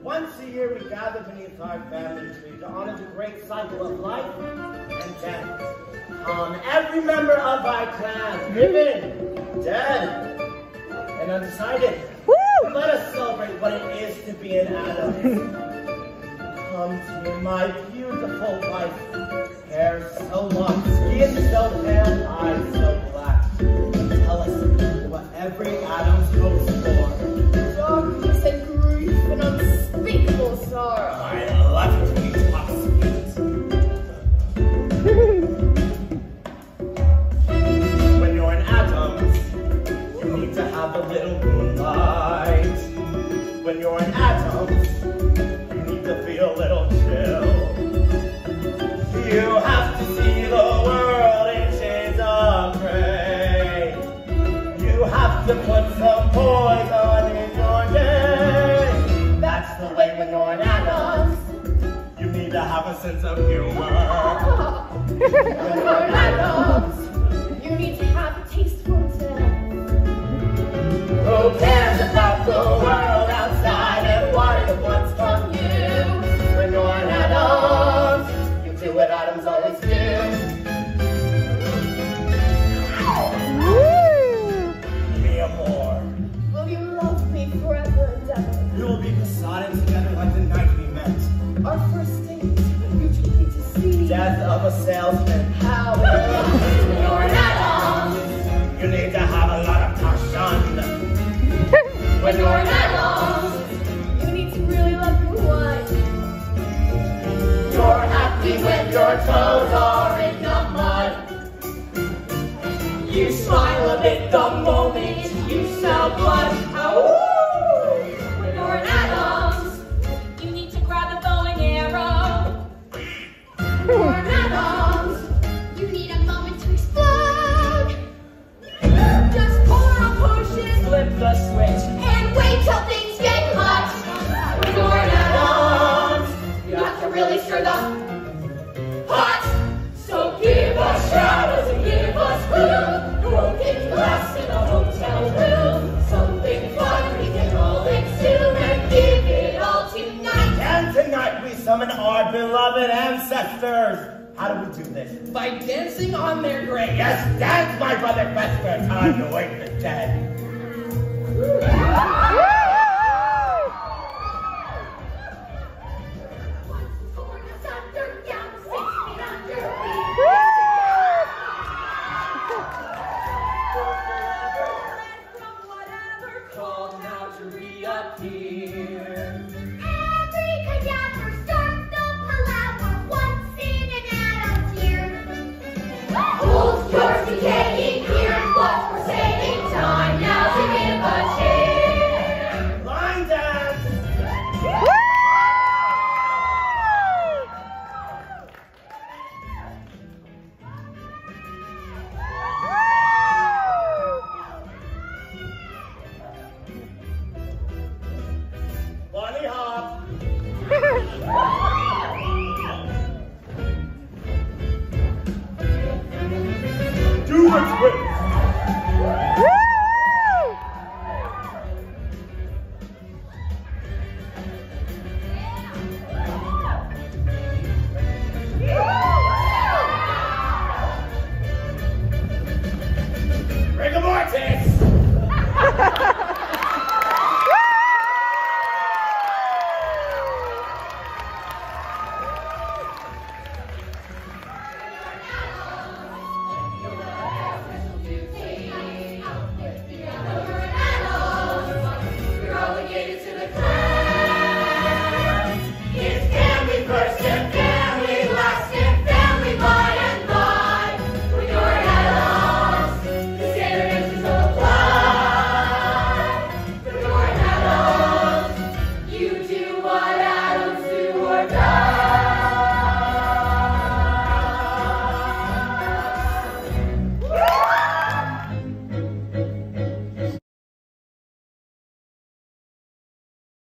Once a year we gather beneath our family tree to honor the great cycle of life and death. Every member of our clan, living, dead, and undecided. Let us celebrate what it is to be an Addams. Come to me, my beautiful wife. Hair so long, skin so pale, eyes so black. Tell us what every Addams hopes for. Darkness and grief and unspeakable sorrow. I love it when you talk sweet. When you're an Addams, you need to have a little moonlight. When you're an Addams, you need to feel a little chill. You have to see the world in shades of gray. You have to put some poison in your day. That's the way when you're an Addams. You need to have a sense of humor. When you're an Addams, you need to have a taste for death. Who cares about the world outside and what it wants from you? When you're an Addams, you do what Addams always do. Me amor. Will you love me forever and ever? We will be besotted together like the night we met. Our first date, you took me to see Death of a salesman. how it was. When you're an Addams, You need to have a lot of passion. when you're an Addams, you need to really love your wife. You're happy when your toes are in the mud. You smile a bit the moment you smell blood. When you're an Addams, you need to grab a bow and arrow. When you're an Addams, you need a moment to explode. Just pour a potion, Flip the switch. and wait till things get hot. When you're an Addams, you have to really stir the pot. So give us shadows and give us gloom. Broken glass in a hotel room. Something fun we can all exhume and give it all tonight. And tonight we summon our beloved ancestors. How do we do this? By dancing on their grave. Yes, dance, my brother Fester. Time to wake the dead. Called now to reappear.